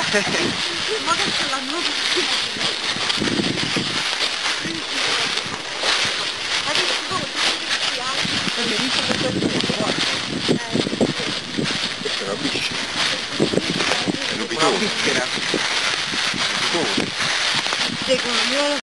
Ma che ce l'hanno tutti. Adesso come tutti altri. Perché dice che questo qua. Questa è una biscia. È un Una pitone. bischera. Un pitone. Secondo me